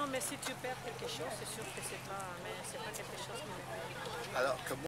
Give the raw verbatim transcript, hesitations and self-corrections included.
non, mais si tu perds quelque chose, c'est sûr que c'est pas, mais c'est pas quelque chose qui me... Alors, comme